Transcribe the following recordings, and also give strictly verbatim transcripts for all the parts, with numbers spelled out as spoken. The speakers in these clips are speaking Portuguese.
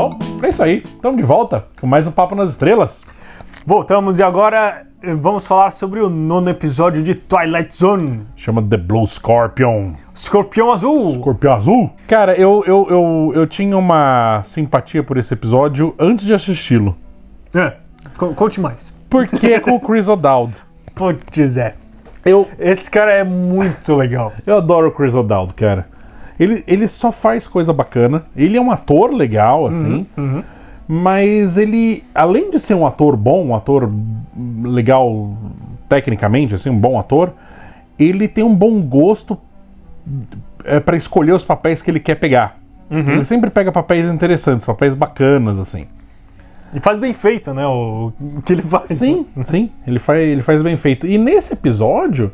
Bom, é isso aí. Estamos de volta com mais um Papo nas Estrelas. Voltamos e agora vamos falar sobre o nono episódio de Twilight Zone. Chama The Blue Scorpion. Escorpião Azul. Escorpião Azul? Cara, eu, eu, eu, eu tinha uma simpatia por esse episódio antes de assisti-lo. É, conte mais. Porque é com o Chris O'Dowd. Putz, é. Eu, Esse cara é muito legal. eu adoro o Chris O'Dowd, cara. Ele, ele só faz coisa bacana. Ele é um ator legal, assim. Uhum, uhum. Mas ele, além de ser um ator bom, um ator legal tecnicamente, assim, um bom ator, ele tem um bom gosto é, para escolher os papéis que ele quer pegar. Uhum. Ele sempre pega papéis interessantes, papéis bacanas, assim. E faz bem feito, né? O, o que ele faz. Sim, sim, ele faz, ele faz bem feito. E nesse episódio,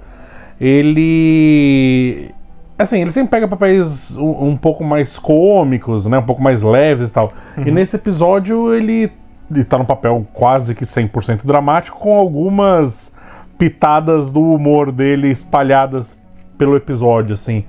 ele... Assim, ele sempre pega papéis um, um pouco mais cômicos, né? Um pouco mais leves e tal. Uhum. E nesse episódio ele, ele tá num papel quase que cem por cento dramático, com algumas pitadas do humor dele espalhadas pelo episódio, assim.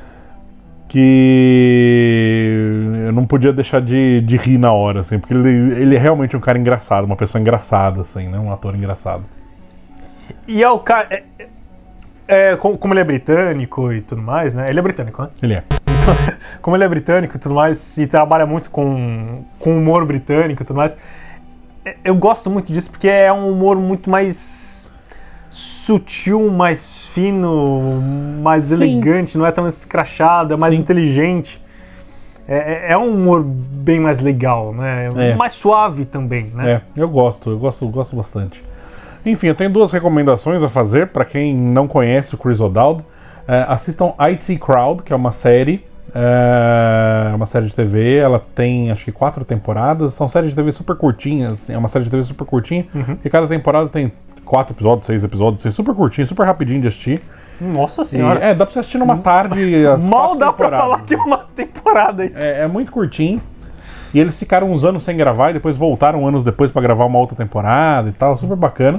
Que eu não podia deixar de, de rir na hora, assim. Porque ele, ele é realmente um cara engraçado, uma pessoa engraçada, assim, né? Um ator engraçado. E é o cara... É, é, como ele é britânico e tudo mais, né? Ele é britânico, né? Ele é. Como ele é britânico e tudo mais, e trabalha muito com, com humor britânico e tudo mais, eu gosto muito disso porque é um humor muito mais sutil, mais fino, mais Sim. elegante, não é tão escrachado, é mais Sim. inteligente. É, é um humor bem mais legal, né? É. Mais suave também, né? É, eu gosto, eu gosto, gosto bastante. Enfim, eu tenho duas recomendações a fazer para quem não conhece o Chris O'Dowd. É, assistam I T Crowd, que é uma série, é uma série de T V. Ela tem acho que quatro temporadas. São séries de T V super curtinhas. É uma série de T V super curtinha. Uhum. E cada temporada tem quatro episódios, seis episódios, assim, super curtinho, super rapidinho de assistir. Nossa senhora! E, é, dá pra você assistir numa tarde. As Mal dá pra falar que é uma temporada isso. É, é muito curtinho. E eles ficaram uns anos sem gravar e depois voltaram anos depois pra gravar uma outra temporada e tal. Super bacana.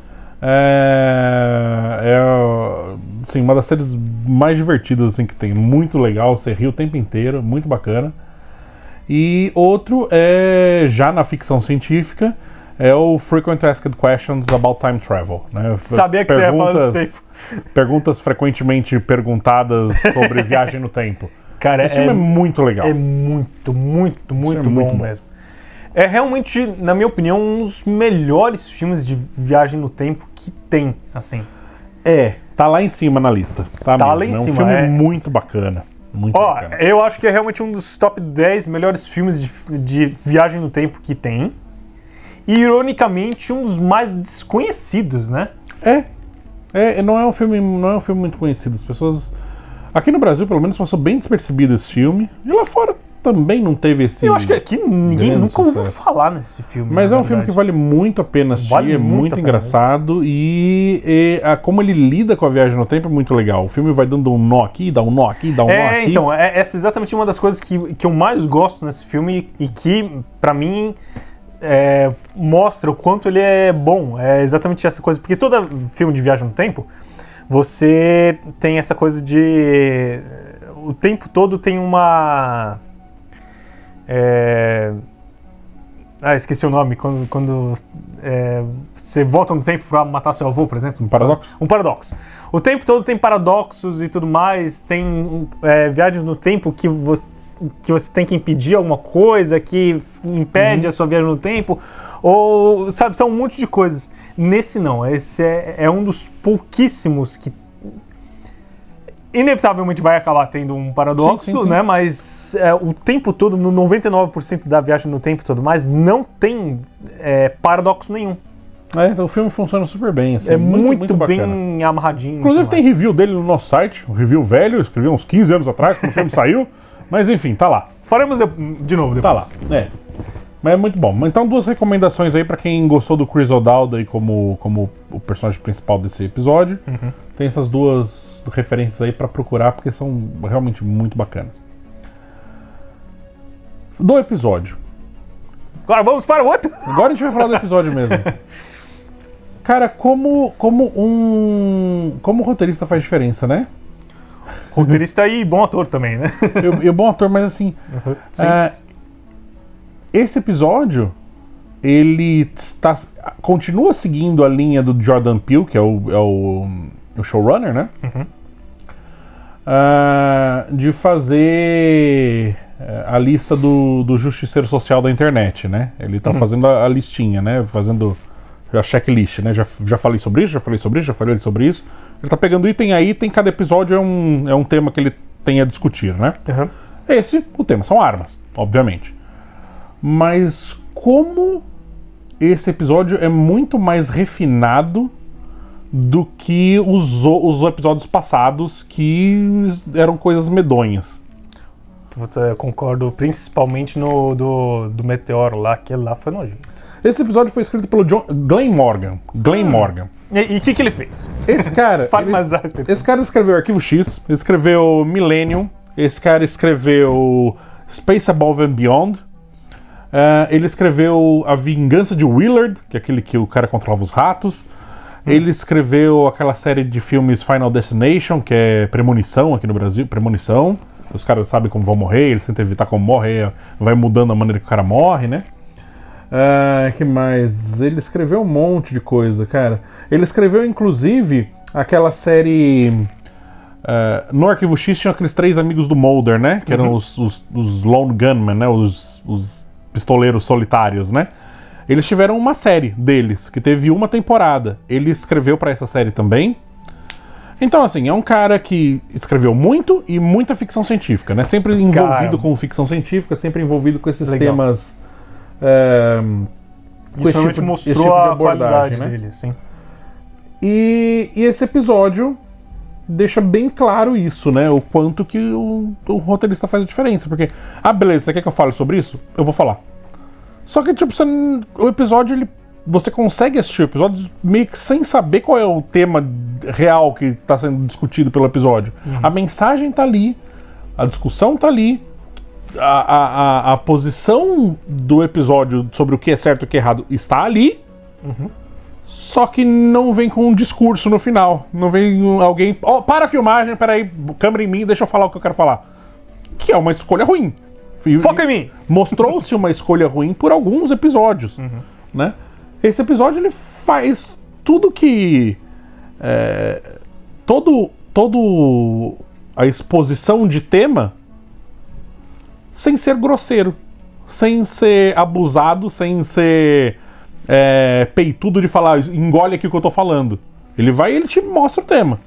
É, é assim, uma das séries mais divertidas assim, que tem. Muito legal, você ri o tempo inteiro, muito bacana. E outro é, já na ficção científica, é o Frequent Asked Questions About Time Travel. Né? Sabia que você ia falar desse tempo. Perguntas frequentemente perguntadas sobre viagem no tempo. Cara, esse filme é, é muito legal. É muito, muito, muito, é bom, muito bom mesmo. É realmente, na minha opinião, um dos melhores filmes de viagem no tempo que tem, assim. É, tá lá em cima na lista. Tá, tá mesmo. lá em é um cima. filme é... muito bacana. Muito Ó, bacana. Eu acho que é realmente um dos top dez melhores filmes de, de viagem no tempo que tem. E, ironicamente, um dos mais desconhecidos, né? É. É, não é um filme, não é um filme muito conhecido. As pessoas... Aqui no Brasil, pelo menos, passou bem despercebido esse filme. E lá fora também não teve esse... Eu acho que aqui ninguém nunca ouviu falar nesse filme. Mas é um filme que vale muito a pena assistir, vale é muito, muito engraçado e, e a, como ele lida com a viagem no tempo é muito legal. O filme vai dando um nó aqui, dá um nó aqui, dá um é, nó aqui. Então, é, essa é exatamente uma das coisas que, que eu mais gosto nesse filme e que, pra mim, é, mostra o quanto ele é bom. É exatamente essa coisa, porque todo filme de viagem no tempo, você tem essa coisa de... O tempo todo tem uma... É... Ah, esqueci o nome. Quando, quando é, você volta no tempo pra matar seu avô, por exemplo. Um paradoxo? Um paradoxo. O tempo todo tem paradoxos e tudo mais. Tem é, viagens no tempo que você, que você tem que impedir alguma coisa, que impede uhum. a sua viagem no tempo. Ou, sabe, são um monte de coisas. Nesse não. Esse é, é um dos pouquíssimos que inevitavelmente vai acabar tendo um paradoxo, sim, sim, sim. né? Mas é, o tempo todo, no noventa e nove por cento da viagem no tempo e tudo mais, não tem é, paradoxo nenhum. É, o filme funciona super bem. Assim, é muito, muito, muito bem amarradinho. Inclusive tem review dele no nosso site, um review velho, eu escrevi uns quinze anos atrás, quando o filme saiu. Mas enfim, tá lá. Faremos de, de novo depois. Tá lá, é. Mas é muito bom. Então, duas recomendações aí pra quem gostou do Chris O'Dowd aí como, como o personagem principal desse episódio. Uhum. Tem essas duas referências aí pra procurar, porque são realmente muito bacanas. Do episódio. Agora vamos para o episódio. Agora a gente vai falar do episódio mesmo. Cara, como, como um... Como o roteirista faz diferença, né? Roteirista e bom ator também, né? E, e bom ator, mas assim... Uhum. Sim. É, esse episódio, ele está, continua seguindo a linha do Jordan Peele, que é o, é o, o showrunner, né? Uhum. Uh, de fazer a lista do, do justiceiro social da internet, né? Ele tá uhum. fazendo a, a listinha, né? Fazendo a checklist, né? Já, já falei sobre isso, já falei sobre isso, já falei sobre isso. Ele tá pegando item a item, cada episódio é um, é um tema que ele tem a discutir, né? Uhum. Esse, o tema são armas, obviamente. Mas como esse episódio é muito mais refinado do que os, os episódios passados, que eram coisas medonhas. Eu concordo, principalmente no do, do Meteoro lá, que lá foi nojento. Esse episódio foi escrito pelo John, Glenn Morgan. Glenn ah. Morgan. E o que, que ele fez? Esse cara... Fale ele, mais a respeito. Esse cara escreveu Arquivo X, escreveu Millennium, esse cara escreveu Space Above and Beyond, uh, ele escreveu A Vingança de Willard, que é aquele que o cara controlava os ratos. Ele escreveu aquela série de filmes Final Destination, que é Premonição aqui no Brasil, Premonição. Os caras sabem como vão morrer, eles tentam evitar como morrer, vai mudando a maneira que o cara morre, né? Uh, que mais? Ele escreveu um monte de coisa, cara. Ele escreveu, inclusive, aquela série... Uh, no Arquivo X tinha aqueles três amigos do Mulder, né? Que eram uhum. os, os, os Lone Gunmen, né? Os, os pistoleiros solitários, né? Eles tiveram uma série deles, que teve uma temporada. Ele escreveu pra essa série também. Então, assim, é um cara que escreveu muito e muita ficção científica, né? Sempre envolvido Caramba. com ficção científica, sempre envolvido com esses Legal. temas... É, Isso realmente tipo, mostrou tipo de a qualidade né? dele, sim. E, e esse episódio deixa bem claro isso, né? O quanto que o, o roteirista faz a diferença. Porque, ah, beleza, você quer que eu fale sobre isso? Eu vou falar. Só que, tipo, você, o episódio, ele, você consegue assistir o episódio meio que sem saber qual é o tema real que está sendo discutido pelo episódio. Uhum. A mensagem tá ali, a discussão tá ali, a, a, a posição do episódio sobre o que é certo e o que é errado está ali, uhum. só que não vem com um discurso no final. Não vem alguém... Oh, para a filmagem, peraí, câmera em mim, deixa eu falar o que eu quero falar. Que é uma escolha ruim. Foca em mim! Mostrou-se uma escolha ruim por alguns episódios, uhum. né? Esse episódio, ele faz tudo que... É, todo, todo a exposição de tema sem ser grosseiro, sem ser abusado, sem ser é, peitudo de falar, engole aqui o que eu tô falando. Ele vai e ele te mostra o tema.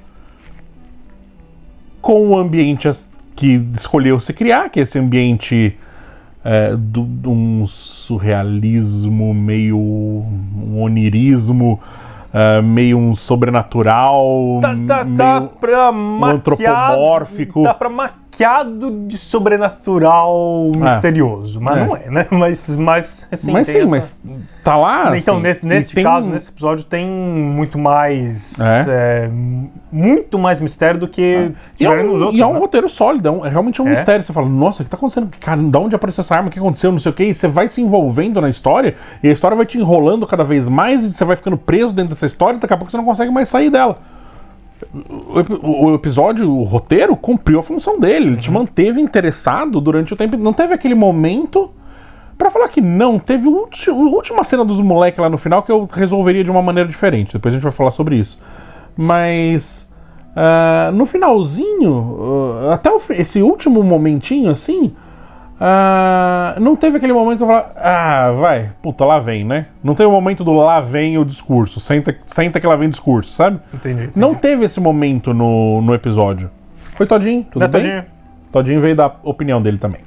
Com o ambiente que escolheu se criar, que é esse ambiente é, de um surrealismo, meio um onirismo, é, meio um sobrenatural, tá, tá, meio tá pra um antropomórfico. Tá pra maquiado de sobrenatural misterioso, mas é. não é, né? Mas, mas assim, mas sim, essa... mas tá lá. Então, assim, nesse, nesse tem... caso, nesse episódio, tem muito mais. É. É, muito mais mistério do que é. E é, um, nos outros. e é um né? roteiro sólido, é, um, é realmente um é. mistério. Você fala, nossa, o que tá acontecendo? Cara, de onde apareceu essa arma? O que aconteceu? Não sei o que. E você vai se envolvendo na história, e a história vai te enrolando cada vez mais, e você vai ficando preso dentro dessa história, e daqui a pouco você não consegue mais sair dela. O, o episódio, o roteiro, cumpriu a função dele. Ele uhum. te manteve interessado durante o tempo. Não teve aquele momento... Pra falar que não, teve a última cena dos moleques lá no final que eu resolveria de uma maneira diferente. Depois a gente vai falar sobre isso. Mas... Uh, no finalzinho, uh, até o, esse último momentinho, assim... Uh, não teve aquele momento que eu falava, ah, vai, puta, lá vem, né? Não teve o momento do lá vem o discurso, senta, senta que lá vem o discurso, sabe? Entendi, entendi. Não teve esse momento no, no episódio. Foi Todinho, tudo é, bem? Todinho. Todinho veio dar opinião dele também.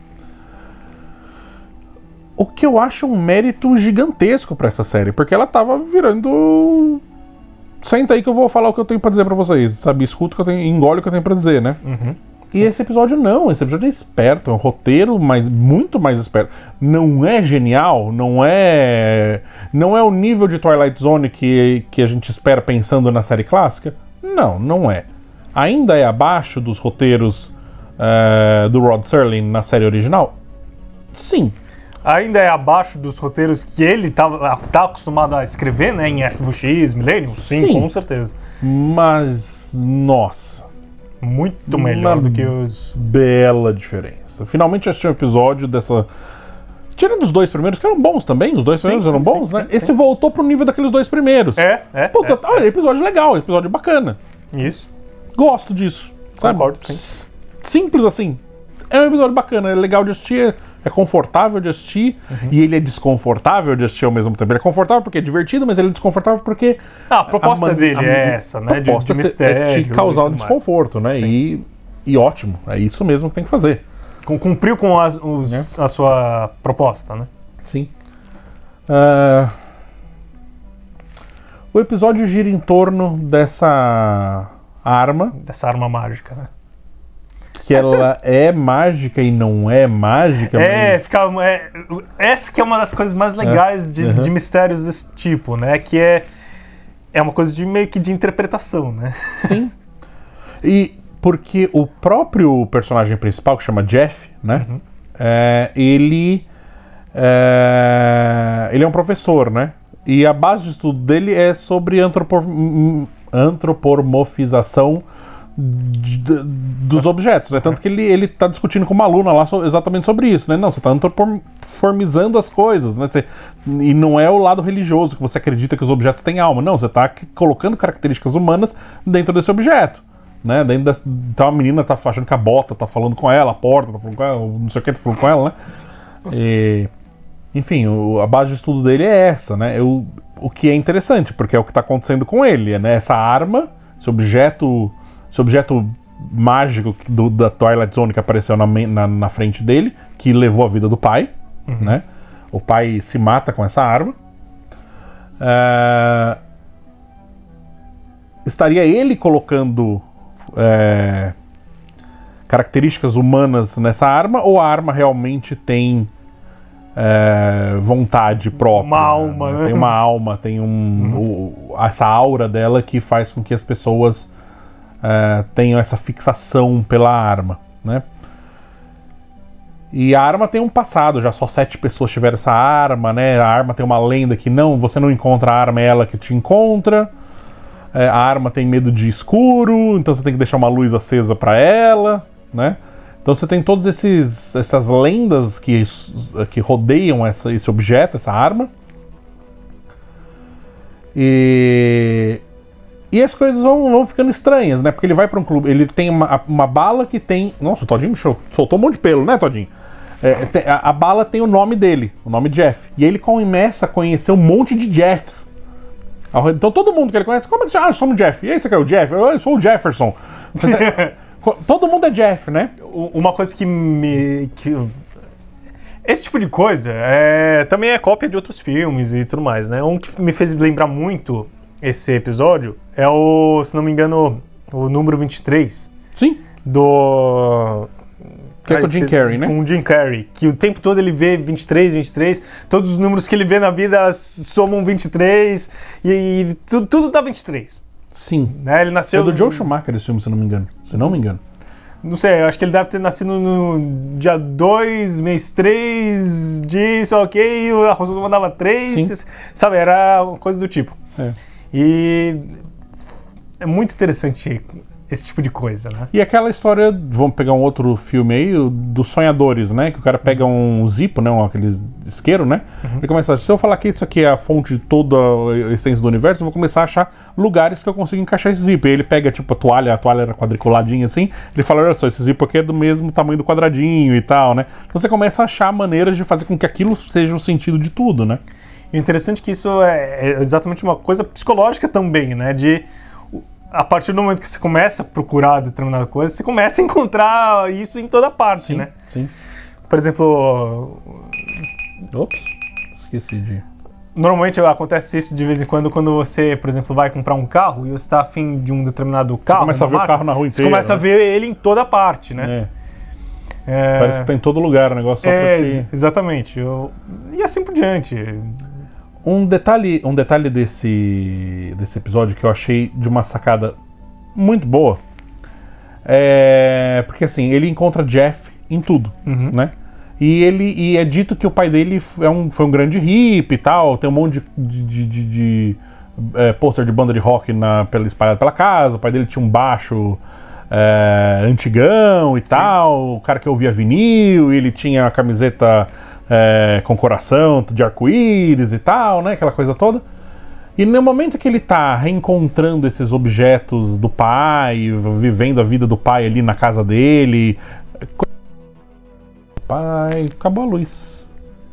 O que eu acho um mérito gigantesco pra essa série, porque ela tava virando... Senta aí que eu vou falar o que eu tenho pra dizer pra vocês, sabe? Escuta o que eu tenho, engole o que eu tenho pra dizer, né? Uhum. E esse episódio não, esse episódio é esperto, é um roteiro mas muito mais esperto. Não é genial, não é não é o nível de Twilight Zone que, que a gente espera pensando na série clássica. Não, não é. Ainda é abaixo dos roteiros uh, do Rod Serling na série original? Sim. Ainda é abaixo dos roteiros que ele tá, tá acostumado a escrever, né, em Arquivo X, Millennium? Sim, Sim, com certeza. Mas, nossa... Muito melhor do que os... Bela diferença. Finalmente assisti um episódio dessa Tirando os dois primeiros, que eram bons também, os dois Sim, primeiros sim, eram sim, bons, sim, né? sim, Esse sim. voltou pro nível daqueles dois primeiros. É, é. Puta, é, olha, é. episódio legal, episódio bacana. Isso. Gosto disso. Sabe? Concordo, sim. Simples assim. É um episódio bacana, é legal de assistir, é confortável de assistir, Uhum. e ele é desconfortável de assistir ao mesmo tempo. Ele é confortável porque é divertido, mas ele é desconfortável porque... Ah, a proposta man- dele a- é essa, né? De, proposta de é mistério. te causar e um tudo mais. desconforto, né? E, e ótimo, é isso mesmo que tem que fazer. Com- Cumpriu com as- os- a sua proposta, né? Sim. Ah, o episódio gira em torno dessa arma, Dessa arma mágica, né? que ela é mágica e não é mágica, É, mas... fica, é, essa que é uma das coisas mais legais de, Uhum. de mistérios desse tipo, né? Que é, é uma coisa de meio que de interpretação, né? Sim. E porque o próprio personagem principal, que chama Jeff, né? Uhum. É, ele... é, ele é um professor, né? E a base de estudo dele é sobre antropor- hum, antropomorfização de- de- dos objetos, né? Tanto que ele, ele tá discutindo com uma aluna lá so- exatamente sobre isso, né? Não, você tá antropomorfizando as coisas, né? Você- e não é o lado religioso que você acredita que os objetos têm alma, não, você tá c- colocando características humanas dentro desse objeto, né? Dentro das, então a menina tá achando que a bota tá falando com ela, a porta tá falando com ela, não sei o que tá falando com ela, né? E, enfim, o- a base de estudo dele é essa, né? Eu, o que é interessante, porque é o que tá acontecendo com ele, né? Essa arma, esse objeto, esse objeto mágico que- do, da Twilight Zone que apareceu na, men- na, na frente dele, que levou a vida do pai, né? O pai se mata com essa arma. É, estaria ele colocando é, características humanas nessa arma, ou a arma realmente tem é, vontade própria? Uma alma, né? Tem uma alma, tem um, o- essa aura dela que faz com que as pessoas é, tenham essa fixação pela arma, né? E a arma tem um passado, já só sete pessoas tiveram essa arma, né? A arma tem uma lenda que não, você não encontra a arma, é ela que te encontra. É, a arma tem medo de escuro, então você tem que deixar uma luz acesa pra ela, né? Então você tem todas esses, essas lendas que, que rodeiam essa, esse objeto, essa arma. E, e as coisas vão, vão ficando estranhas, né? Porque ele vai pra um clube, ele tem uma, uma bala que tem... Nossa, o Todinho me show, soltou um monte de pelo, né, Todinho? É, tem- a, a bala tem o nome dele, o nome Jeff. E aí ele começa a conhecer um monte de Jeffs. Ao redor- Então todo mundo que ele conhece, como é que você... Ah, eu sou o Jeff. E aí, você quer o Jeff? Eu, eu sou o Jefferson. Você- todo mundo é Jeff, né? U- Uma coisa que me. Que... Esse tipo de coisa é, também é cópia de outros filmes e tudo mais, né? Um que me fez lembrar muito esse episódio é o, se não me engano, o número vinte e três Sim. do. Que é com o Jim Carrey, né? Com o Jim Carrey, que o tempo todo ele vê vinte e três, vinte e três, todos os números que ele vê na vida somam vinte e três e, e tudo, tudo dá vinte e três. Sim. Né? Ele nasceu. É do Joe Schumacher esse filme, se não me engano. Se não me engano. Não sei, eu acho que ele deve ter nascido no dia dois, mês três, disso, ok, e a Rosana mandava três, Sim. sabe, era uma coisa do tipo. É. E é muito interessante esse tipo de coisa, né? E aquela história, vamos pegar um outro filme aí, o dos sonhadores, né? Que o cara pega um zipo, né? Um, aquele isqueiro, né? Uhum. E começa a... Se eu falar que isso aqui é a fonte de toda a essência do universo, eu vou começar a achar lugares que eu consigo encaixar esse zipo. E aí ele pega, tipo, a toalha, a toalha era quadriculadinha assim, ele fala, olha só, esse zipo aqui é do mesmo tamanho do quadradinho e tal, né? Então você começa a achar maneiras de fazer com que aquilo seja o sentido de tudo, né? E o interessante é que isso é é exatamente uma coisa psicológica também, né? De a partir do momento que você começa a procurar determinada coisa, você começa a encontrar isso em toda parte, Sim, né? sim. Por exemplo, Ops, esqueci de... normalmente acontece isso de vez em quando quando você, por exemplo, vai comprar um carro e você está afim de um determinado carro. começa a uma ver o marca, carro na rua Você inteira, começa a né? ver ele em toda parte, né? É, É, parece que tá em todo lugar o negócio só é, pra ex- te... exatamente. Eu- e assim por diante. Um detalhe, um detalhe desse, desse episódio que eu achei de uma sacada muito boa é porque assim, ele encontra Jeff em tudo, Uhum. né? E ele e é dito que o pai dele f- é um, foi um grande hippie e tal, tem um monte de, de, de, de, é, pôster de banda de rock na, pela, espalhado pela casa, o pai dele tinha um baixo é, antigão e tal, o cara que ouvia vinil, ele tinha a camiseta é, com coração de arco-íris e tal, né? Aquela coisa toda. E no momento que ele tá reencontrando esses objetos do pai, vivendo a vida do pai ali na casa dele... Pai, acabou a luz.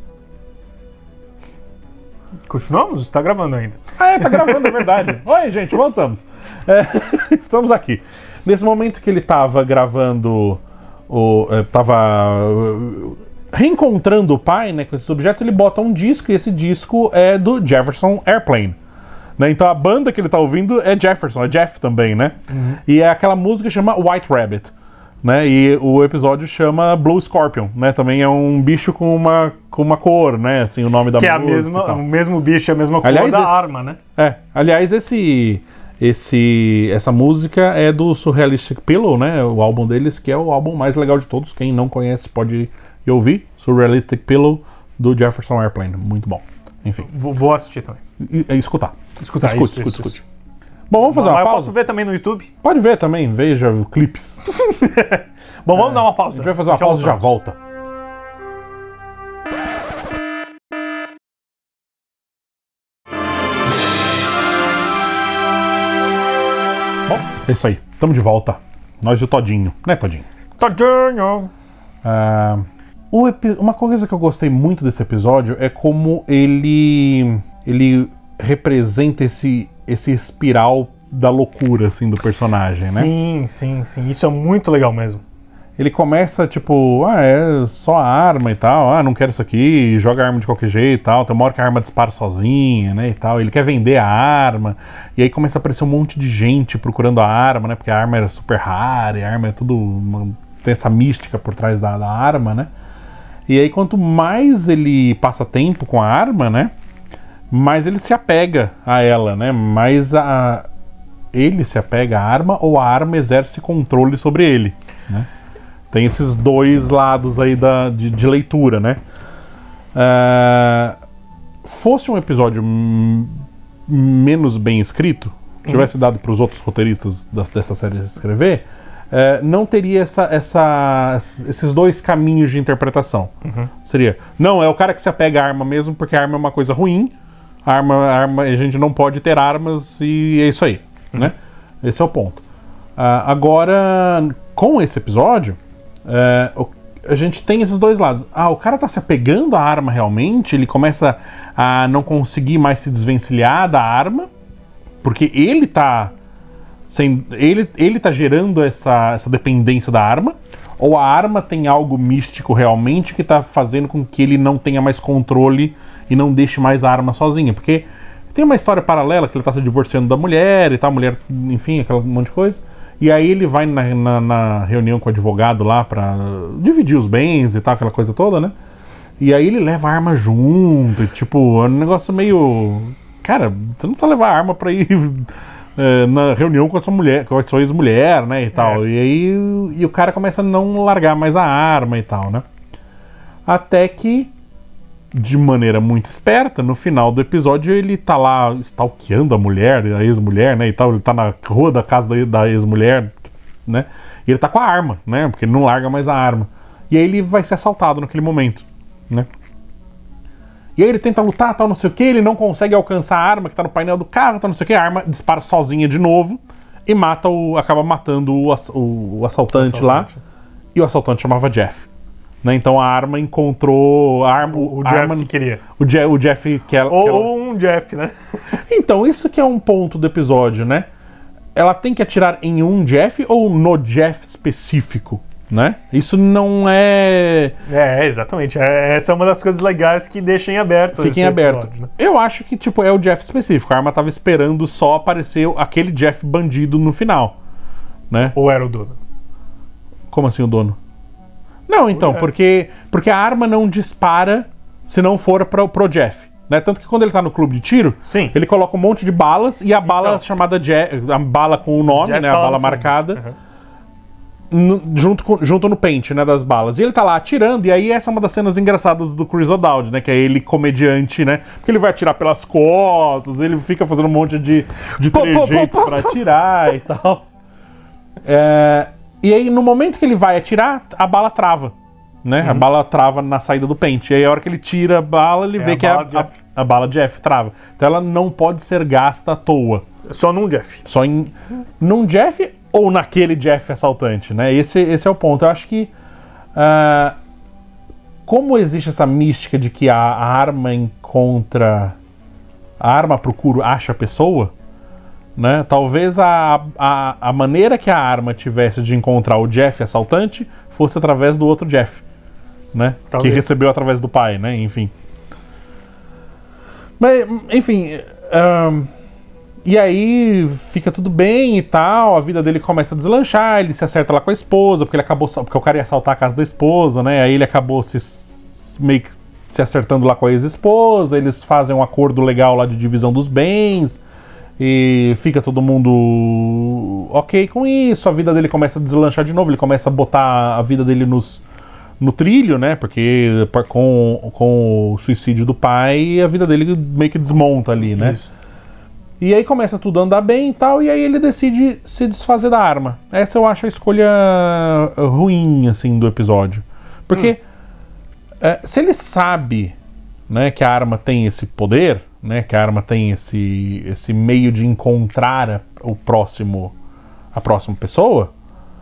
Continuamos? Está gravando ainda. Ah, é, tá gravando, é verdade. Oi, gente, voltamos. É, estamos aqui. Nesse momento que ele tava gravando, o, tava reencontrando o pai, né, com esses objetos, ele bota um disco, e esse disco é do Jefferson Airplane. Né? Então a banda que ele tá ouvindo é Jefferson, é Jeff também, né? Uhum. E é aquela música que chama White Rabbit. Né? E o episódio chama Blue Scorpion, né? Também é um bicho com uma, com uma cor, né? Assim, o nome da que música. Que é a mesma, o mesmo bicho, a mesma cor aliás, da esse, arma, né? É. Aliás, esse, esse, essa música é do Surrealistic Pillow, né? O álbum deles, que é o álbum mais legal de todos. Quem não conhece pode ir ouvir. Surrealistic Pillow, do Jefferson Airplane. Muito bom. Enfim. Vou, vou assistir também. E, e, escutar. Escutar, escute, isso, escute, isso, escute. isso. Bom, vamos fazer Mas uma eu pausa? posso ver também no YouTube? Pode ver também, veja clipes. Bom, vamos é, dar uma pausa. A gente vai fazer uma já pausa e já volta. Bom, é isso aí. Estamos de volta. Nós e o Todinho. Né, Todinho? Todinho! Uh, o epi- uma coisa que eu gostei muito desse episódio é como ele... Ele representa esse, esse espiral da loucura, assim, do personagem, né? Sim, sim, sim. Isso é muito legal mesmo. Ele começa, tipo, ah, é só a arma e tal, ah, não quero isso aqui, joga a arma de qualquer jeito e tal, tem uma hora que a arma dispara sozinha, né, e tal, ele quer vender a arma, e aí começa a aparecer um monte de gente procurando a arma, né, porque a arma era super rara, e a arma é tudo, uma, tem essa mística por trás da, da arma, né, e aí quanto mais ele passa tempo com a arma, né, mais ele se apega a ela, né, mais a... ele se apega à arma ou a arma exerce controle sobre ele, né? Tem esses dois lados aí da, de, de leitura, né? Uh, fosse um episódio menos bem escrito, tivesse uhum. dado para os outros roteiristas da, dessa série escrever, uh, não teria essa, essa, esses dois caminhos de interpretação. Uhum. Seria, não, é o cara que se apega à arma mesmo, porque a arma é uma coisa ruim, a arma, a arma, a gente não pode ter armas e é isso aí. Uhum. Né? Esse é o ponto. Uh, agora, com esse episódio, uh, o, a gente tem esses dois lados. Ah, o cara tá se apegando à arma realmente, ele começa a não conseguir mais se desvencilhar da arma, porque ele tá, sem, ele, ele tá gerando essa, essa dependência da arma, ou a arma tem algo místico realmente que tá fazendo com que ele não tenha mais controle e não deixe mais a arma sozinha, porque tem uma história paralela que ele tá se divorciando da mulher e tal, a mulher, enfim, aquela monte de coisa. E aí ele vai na, na, na reunião com o advogado lá pra dividir os bens e tal, aquela coisa toda, né? E aí ele leva a arma junto, e, tipo, é um negócio meio... Cara, você não tá levando a arma pra ir é, na reunião com a sua mulher, com a sua ex-mulher, né, e tal. É. E aí e o cara começa a não largar mais a arma e tal, né? Até que, de maneira muito esperta, no final do episódio ele tá lá stalkeando a mulher, a ex-mulher, né, e tal, ele tá na rua da casa da, da ex-mulher, né, e ele tá com a arma, né, porque ele não larga mais a arma. E aí ele vai ser assaltado naquele momento, né. E aí ele tenta lutar, tal, não sei o que, ele não consegue alcançar a arma que tá no painel do carro, tal, não sei o que, a arma dispara sozinha de novo e mata o, acaba matando o, o, o assaltante, o assaltante lá, e o assaltante chamava Jeff. Né, então a arma encontrou a arma, o, o a Jeff arma, que queria. O, Je, o Jeff que ela, ou, que ela... ou um Jeff, né? Então, isso que é um ponto do episódio, né? Ela tem que atirar em um Jeff ou no Jeff específico, né? Isso não é... É, exatamente. É, essa é uma das coisas legais que deixam em aberto. Fiquem aberto. Episódio, né? Eu acho que, tipo, é o Jeff específico. A arma tava esperando só aparecer aquele Jeff bandido no final, né? Ou era o dono? Como assim o dono? Não, então, porque, porque a arma não dispara se não for pro, pro Jeff, né? Tanto que quando ele tá no clube de tiro, sim, ele coloca um monte de balas e a bala então, chamada Jeff, a bala com o nome, Jeff, né? A bala marcada, uhum. no, junto, com, junto no pente, né? Das balas. E ele tá lá atirando, e aí essa é uma das cenas engraçadas do Chris O'Dowd, né? Que é ele comediante, né? Porque ele vai atirar pelas costas, ele fica fazendo um monte de, de trejeitos pra atirar e tal. É... E aí, no momento que ele vai atirar, a bala trava. né? Uhum. A bala trava na saída do pente. E aí a hora que ele tira a bala, ele É vê a que a, bala de a, Jeff. a bala de Jeff trava. Então ela não pode ser gasta à toa. Só num Jeff. Só em num Jeff ou naquele Jeff assaltante, né? Esse, esse é o ponto. Eu acho que uh, como existe essa mística de que a, a arma encontra... A arma procura, acha a pessoa, né? Talvez a, a, a maneira que a arma tivesse de encontrar o Jeff assaltante fosse através do outro Jeff, né? Talvez. Que recebeu através do pai, né? Enfim. Mas, enfim... Um, e aí fica tudo bem e tal, a vida dele começa a deslanchar, ele se acerta lá com a esposa, porque ele acabou, porque o cara ia assaltar a casa da esposa, né? Aí ele acabou se meio que se acertando lá com a ex-esposa, eles fazem um acordo legal lá de divisão dos bens, e fica todo mundo ok com isso, a vida dele começa a deslanchar de novo, ele começa a botar a vida dele nos, no trilho, né? Porque com, com o suicídio do pai, a vida dele meio que desmonta ali, né? Isso. E aí começa tudo a andar bem e tal, e aí ele decide se desfazer da arma. Essa eu acho a escolha ruim, assim, do episódio. Porque hum. é, se ele sabe, né, que a arma tem esse poder, né, que a arma tem esse, esse meio de encontrar a, o próximo, a próxima pessoa,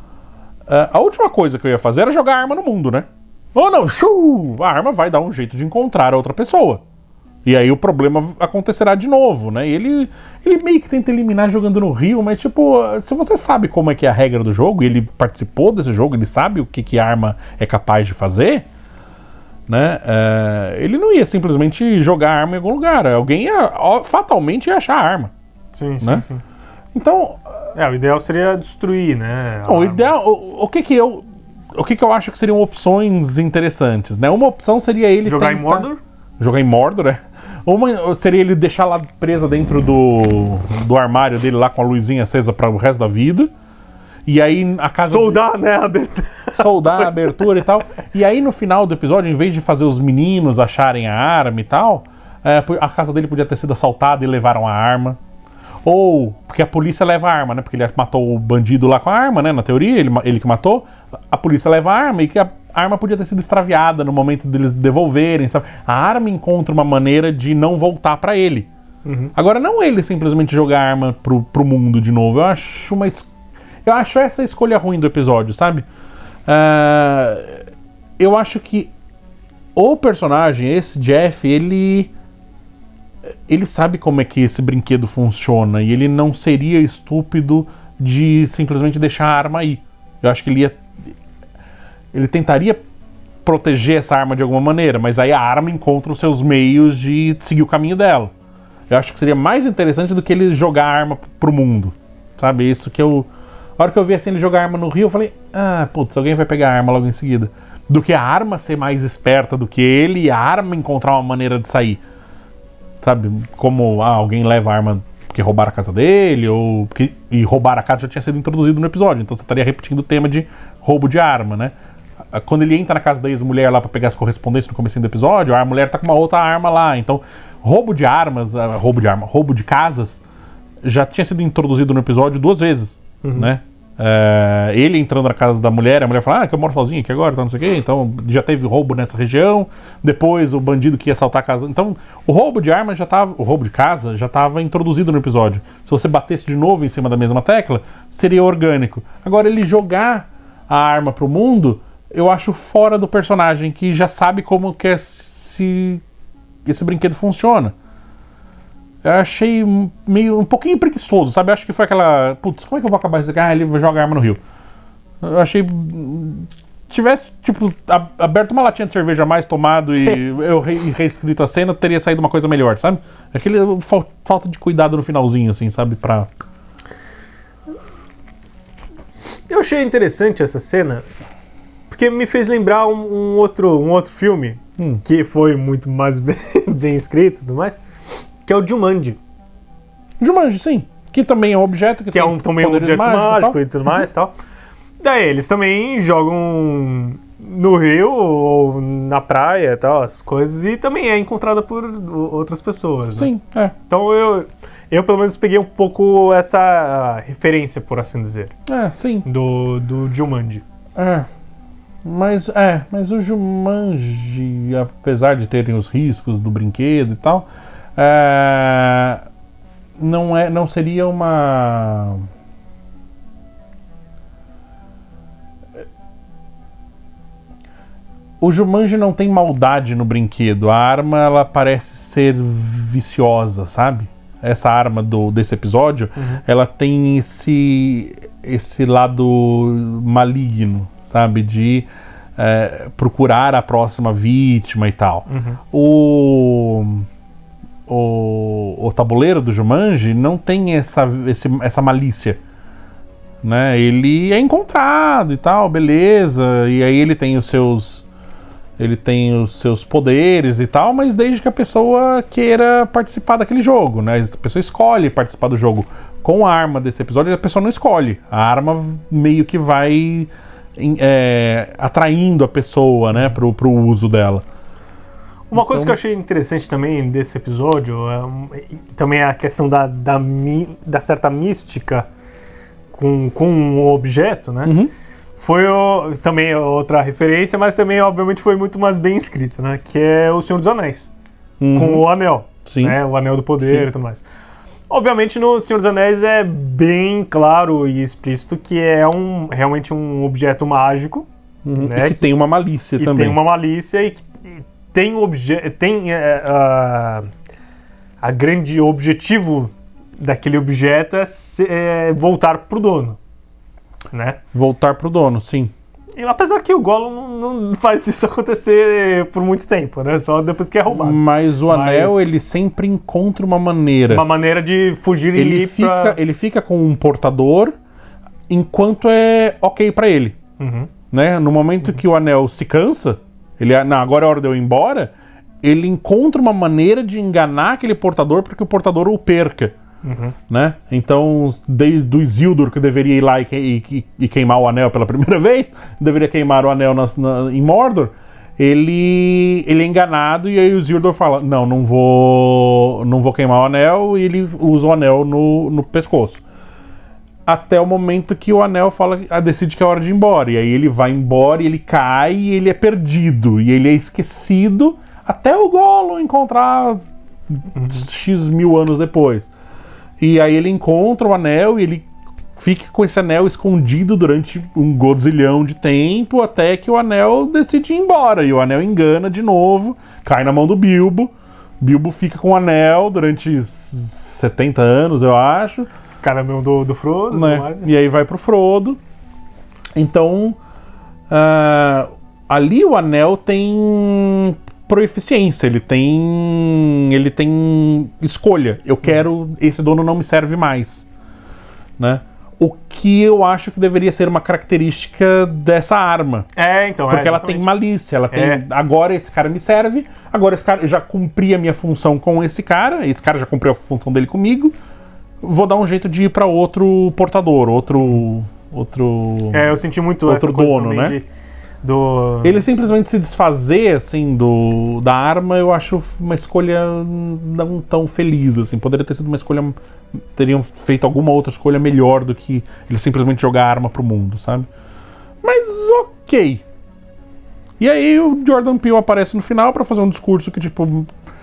é, a última coisa que eu ia fazer era jogar a arma no mundo, né? Ou não, shoo, a arma vai dar um jeito de encontrar a outra pessoa. E aí o problema acontecerá de novo, né? E ele, ele meio que tenta eliminar jogando no rio, mas tipo, se você sabe como é que é a regra do jogo, e ele participou desse jogo, ele sabe o que, que a arma é capaz de fazer, né? É, ele não ia simplesmente jogar a arma em algum lugar. Alguém ia, ó, fatalmente ia achar a arma. Sim, sim, né? sim. Então... É, o ideal seria destruir, né? Não, o ideal... O, o que que eu... O que que eu acho que seriam opções interessantes, né? Uma opção seria ele jogar tentar... em Mordor? Jogar em Mordor, né? Uma seria ele deixar lá presa dentro do, do armário dele lá com a luzinha acesa para o resto da vida. E aí a casa... Soldar, né? A abertura. Soldar a abertura e tal. E aí no final do episódio, em vez de fazer os meninos acharem a arma e tal, é, a casa dele podia ter sido assaltada e levaram a arma. Ou, porque a polícia leva a arma, né? Porque ele matou o bandido lá com a arma, né? Na teoria, ele, ele que matou. A polícia leva a arma e que a arma podia ter sido extraviada no momento deles devolverem, sabe? A arma encontra uma maneira de não voltar pra ele. Uhum. Agora, não ele simplesmente jogar a arma pro, pro mundo de novo. Eu acho uma... Es... Eu acho essa a escolha ruim do episódio, sabe? Uh... Eu acho que o personagem, esse Jeff, ele... Ele sabe como é que esse brinquedo funciona e ele não seria estúpido de simplesmente deixar a arma aí. Eu acho que ele ia... Ele tentaria proteger essa arma de alguma maneira, mas aí a arma encontra os seus meios de seguir o caminho dela. Eu acho que seria mais interessante do que ele jogar a arma pro mundo. Sabe? Isso que eu... A hora que eu vi assim ele jogar a arma no rio, eu falei, ah, putz, alguém vai pegar a arma logo em seguida. Do que a arma ser mais esperta do que ele e a arma encontrar uma maneira de sair. Sabe? Como ah, alguém leva a arma porque roubaram a casa dele, ou porque, e roubar a casa já tinha sido introduzido no episódio, então você estaria repetindo o tema de roubo de arma, né? Quando ele entra na casa da ex-mulher lá pra pegar as correspondências no começo do episódio, a mulher tá com uma outra arma lá, então roubo de armas, uh, roubo de arma, roubo de casas já tinha sido introduzido no episódio duas vezes, uhum. né? Uh, ele entrando na casa da mulher, a mulher fala, ah, que eu moro sozinho aqui agora, tá, não sei o quê, então já teve roubo nessa região, depois o bandido que ia assaltar a casa, então o roubo de arma já tava, o roubo de casa já estava introduzido no episódio. Se você batesse de novo em cima da mesma tecla, seria orgânico. Agora ele jogar a arma pro mundo, eu acho fora do personagem, que já sabe como que esse, esse brinquedo funciona. Eu achei meio um pouquinho preguiçoso, sabe? Eu acho que foi aquela... Putz, como é que eu vou acabar isso aqui? Ah, ele joga a arma no rio. Eu achei... Tivesse, tipo, aberto uma latinha de cerveja a mais, tomado e eu re reescrito a cena, teria saído uma coisa melhor, sabe? Aquele falta de cuidado no finalzinho, assim, sabe? Pra... Eu achei interessante essa cena, porque me fez lembrar um, um, outro, um outro filme, hum. que foi muito mais bem, bem escrito e tudo mais, que é o Jumanji. Jumanji, sim. Que também é um objeto que, que tem é um, também um objeto mágico e, e tudo mais e tal. Daí eles também jogam no rio ou na praia e tal, as coisas, e também é encontrada por outras pessoas. Sim, né? é. Então eu, eu pelo menos peguei um pouco essa referência, por assim dizer. É, sim. Do, do Jumanji. É. Mas, é, mas o Jumanji, apesar de terem os riscos do brinquedo e tal, é, não, é, não seria uma... O Jumanji não tem maldade no brinquedo. A arma, ela parece ser viciosa, sabe? Essa arma do, desse episódio, uhum. ela tem esse, esse lado maligno, sabe? De é, procurar a próxima vítima e tal. Uhum. O, o, o tabuleiro do Jumanji não tem essa, esse, essa malícia. Né? Ele é encontrado e tal, beleza. E aí ele tem os seus... Ele tem os seus poderes e tal, mas desde que a pessoa queira participar daquele jogo, né? A pessoa escolhe participar do jogo. Com a arma desse episódio, a pessoa não escolhe. A arma meio que vai é, atraindo a pessoa, né? Pro, pro uso dela. Uma coisa então... que eu achei interessante também desse episódio, é, também é a questão da, da, da certa mística com, com o objeto, né? Uhum. Foi o, também outra referência, mas também, obviamente, foi muito mais bem escrita, né? Que é o Senhor dos Anéis, uhum. com o anel, Sim. Né? O anel do poder Sim. e tudo mais. Obviamente, no Senhor dos Anéis é bem claro e explícito que é um, realmente um objeto mágico. Uhum. Né? E que tem uma malícia e também. tem uma malícia e, que, e tem o obje, tem é, a, a grande objetivo daquele objeto é, ser, é voltar pro dono. Né? Voltar pro dono, sim. E, apesar que o Gollum não, não faz isso acontecer por muito tempo, né? Só depois que é roubado. Mas o anel, Mas... ele sempre encontra uma maneira. Uma maneira de fugir e ele ir fica, pra... ele fica com um portador enquanto é ok pra ele. Uhum. Né? No momento uhum. que o anel se cansa, ele, não, agora é hora de eu ir embora, ele encontra uma maneira de enganar aquele portador para que o portador o perca. Uhum. Né? Então, desde o Isildur, que deveria ir lá e, e, e queimar o anel pela primeira vez, deveria queimar o anel na, na, em Mordor, ele, ele é enganado e aí o Isildur fala, não, não vou, não vou queimar o anel, e ele usa o anel no, no pescoço. Até o momento que o anel fala, ah, decide que é hora de ir embora, e aí ele vai embora, e ele cai, e ele é perdido, e ele é esquecido, até o Gollum encontrar uhum. X mil anos depois. E aí ele encontra o anel e ele fica com esse anel escondido durante um gozilhão de tempo, até que o anel decide ir embora. E o anel engana de novo, cai na mão do Bilbo. Bilbo fica com o anel durante setenta anos, eu acho. Cai na mão do, do Frodo. Né? Mais. E aí vai pro Frodo. Então, uh, ali o anel tem... proeficiência, ele tem ele tem escolha. Eu quero, esse dono não me serve mais, né? O que eu acho que deveria ser uma característica dessa arma. É, então, porque é, ela tem malícia, ela tem, é. agora esse cara me serve, agora esse cara, eu já cumpri a minha função com esse cara, esse cara já cumpriu a função dele comigo, vou dar um jeito de ir para outro portador, outro outro É, eu senti muito outro essa coisa dono, né? De... Do... Ele simplesmente se desfazer, assim, do, da arma, eu acho uma escolha não tão feliz, assim. Poderia ter sido uma escolha... Teriam feito alguma outra escolha melhor do que ele simplesmente jogar a arma pro mundo, sabe? Mas ok. E aí o Jordan Peele aparece no final pra fazer um discurso que, tipo...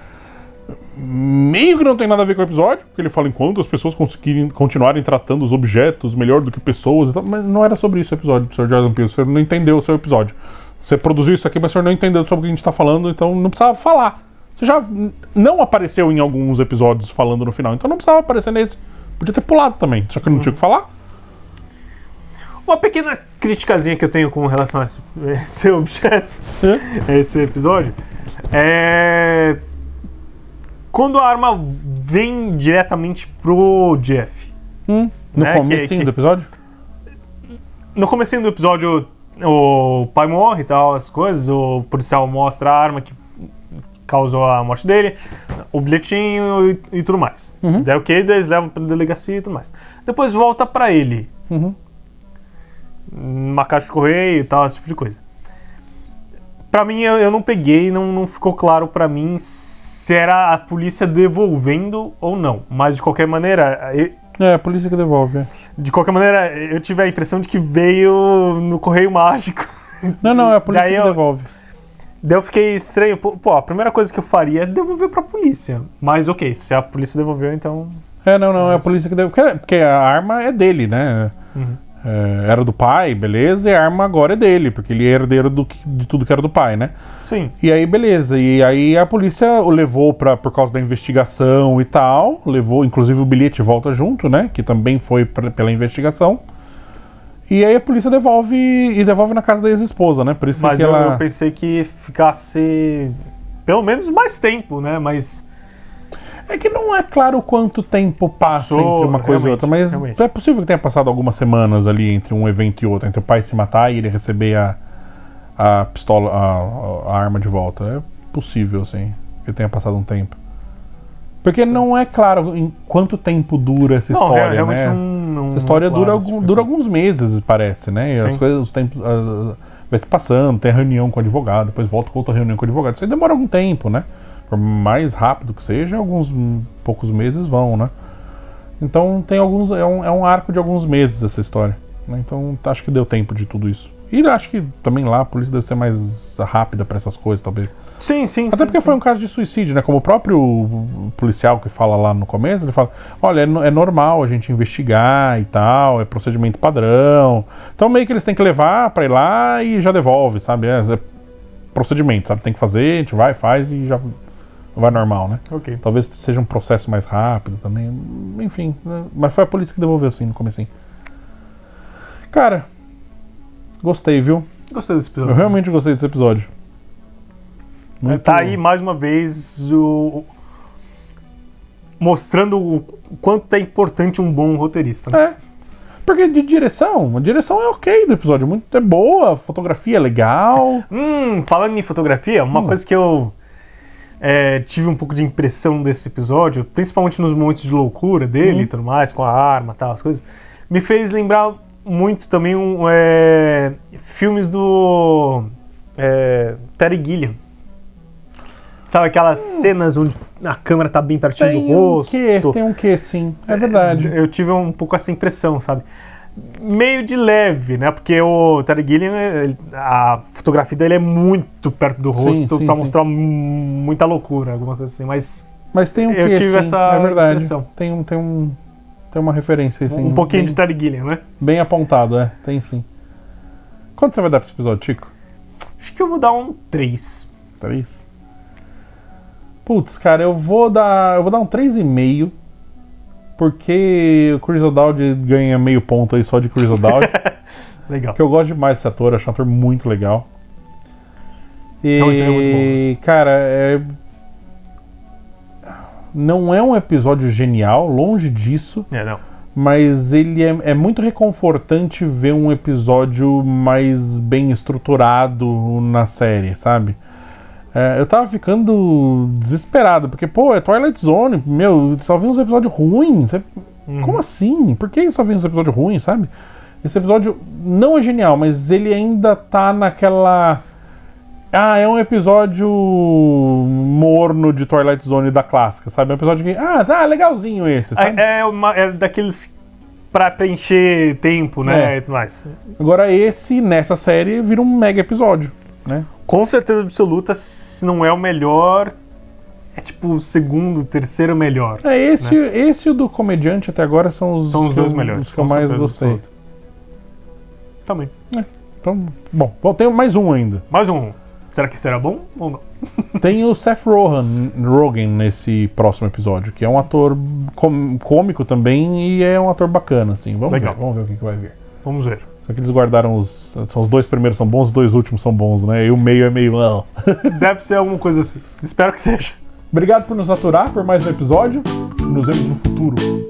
meio que não tem nada a ver com o episódio, porque ele fala enquanto as pessoas conseguirem continuarem tratando os objetos melhor do que pessoas e tal, mas não era sobre isso o episódio do senhor Jordan Peele, o senhor não entendeu o seu episódio. Você produziu isso aqui, mas o senhor não entendeu sobre o que a gente tá falando, então não precisava falar. Você já não apareceu em alguns episódios falando no final, então não precisava aparecer nesse. Podia ter pulado também, só que não tinha o que falar. Uma pequena criticazinha que eu tenho com relação a esse, esse objeto, é? a esse episódio, é... quando a arma vem diretamente pro Jeff. Hum, no né? comecinho que, que, do episódio? No comecinho do episódio, o pai morre e tal, as coisas, o policial mostra a arma que causou a morte dele, o bilhetinho e, e tudo mais. Uhum. Daí o que eles levam pra delegacia e tudo mais. Depois volta pra ele. Uhum. Uma caixa de correio e tal, esse tipo de coisa. Pra mim, eu, eu não peguei, não, não ficou claro pra mim se era a polícia devolvendo ou não. Mas, de qualquer maneira... Eu, é, a polícia que devolve. É. De qualquer maneira, eu tive a impressão de que veio no correio mágico Não, não, é a polícia Daí que eu- devolve. Daí eu fiquei estranho. Pô, pô, a primeira coisa que eu faria é devolver pra polícia. Mas ok, se a polícia devolveu, então. É, não, não, é a polícia que devolve. Porque- Porque a arma é dele, né? Uhum. É, era do pai, beleza, e a arma agora é dele, porque ele é herdeiro do que- de tudo que era do pai, né? Sim. E aí, beleza. E aí a polícia o levou pra, por causa da investigação e tal. Levou, inclusive, o bilhete de volta junto, né? Que também foi pra- pela investigação. E aí a polícia devolve e devolve na casa da ex-esposa, né? Por isso Mas que eu, ela. eu pensei que ficasse pelo menos mais tempo, né? Mas. É que não é claro quanto tempo passa Passou, entre uma coisa e realmente, outra, mas realmente. é possível que tenha passado algumas semanas ali entre um evento e outro, entre o pai se matar e ele receber a, a pistola, a, a arma de volta. É possível, sim, que tenha passado um tempo. Porque não é claro em quanto tempo dura essa Não, história, realmente né? não, não. Essa história não dura, claro, algum- tipo, dura alguns meses, parece, né? E as Sim. coisas, os tempos. ah, vai se passando, tem reunião com o advogado, depois volta com outra reunião com o advogado. Isso aí demora algum tempo, né? Por mais rápido que seja, alguns hum, poucos meses vão, né? Então tem alguns. É um, é um arco de alguns meses essa história. Né? Então acho que deu tempo de tudo isso. E acho que também lá a polícia deve ser mais rápida pra essas coisas, talvez. Sim, sim. Até sim, porque sim. foi um caso de suicídio, né? Como o próprio policial que fala lá no começo, ele fala: olha, é, no- é normal a gente investigar e tal, é procedimento padrão. Então meio que eles têm que levar pra ir lá e já devolve, sabe? É, é procedimento, sabe? Tem que fazer, a gente vai, faz e já vai normal, né? Ok. Talvez seja um processo mais rápido também. Enfim, né? Mas foi a polícia que devolveu assim no comecinho. Cara, gostei, viu? Gostei desse episódio. Eu realmente gostei desse episódio. É, Tá aí mais uma vez o. Mostrando o quanto é importante um bom roteirista. Né? É. Porque de direção, a direção é ok do episódio, muito é boa, a fotografia é legal. Hum, falando em fotografia, uma Hum. coisa que eu é, tive um pouco de impressão desse episódio, principalmente nos momentos de loucura dele Hum. e tudo mais, com a arma e tal, as coisas, me fez lembrar muito também um, é, filmes do é, Terry Gilliam. Sabe aquelas cenas onde a câmera tá bem pertinho Hum. Tem do um rosto? quê, tem um quê, sim, é verdade. Eu tive um pouco essa impressão, sabe? Meio de leve, né? Porque o Terry Gilliam, ele- a fotografia dele é muito perto do Sim, rosto sim, pra sim. mostrar mu- muita loucura, alguma coisa assim. Mas Mas tem um eu quê, tive sim, essa é verdade. impressão. Tem, um, tem, um, tem uma referência aí, sim. um pouquinho bem, de Terry Gilliam, né? bem apontado, é, tem sim. Quanto você vai dar pra esse episódio, Chico? Acho que eu vou dar um três. Três? Putz, cara, eu vou dar. Eu vou dar um três e meio. Porque o Chris O'Dowd ganha meio ponto aí só de Chris O'Dowd. Legal. Porque eu gosto demais desse ator, acho um ator muito legal. E, Realmente ele é muito bom mesmo. cara, é... não é um episódio genial, longe disso, É, não. mas ele é, é muito reconfortante ver um episódio mais bem estruturado na série, sabe? É, eu tava ficando desesperado, porque, pô, é Twilight Zone, meu, só vi uns episódios ruins. Você- Uhum. Como assim? Por que só vi uns episódios ruins, sabe? Esse episódio não é genial, mas ele ainda tá naquela. Ah, é um episódio morno de Twilight Zone da clássica, sabe? É um episódio que. Ah, tá legalzinho esse, sabe? É, é, uma, é daqueles pra preencher tempo, né? É. E tudo mais. Agora, esse, nessa série, vira um mega episódio, né? Com certeza absoluta, se não é o melhor, é tipo o segundo, terceiro melhor. É, esse, esse e o do comediante até agora são os, São os que dois eu, melhores, os que eu com mais certeza gostei. absoluta. Também. Então, bom, bom, tem mais um ainda. Mais um. Será que será bom ou não? Tem o Seth Rogen, Rogen nesse próximo episódio, que é um ator com- cômico também e é um ator bacana, assim. Vamos Legal. ver, vamos ver o que, que vai vir. Vamos ver. Só que eles guardaram os. São os dois primeiros são bons, os dois últimos são bons, né? E o meio é meio. Não. Deve ser alguma coisa assim. Espero que seja. Obrigado por nos aturar por mais um episódio. Nos vemos no futuro.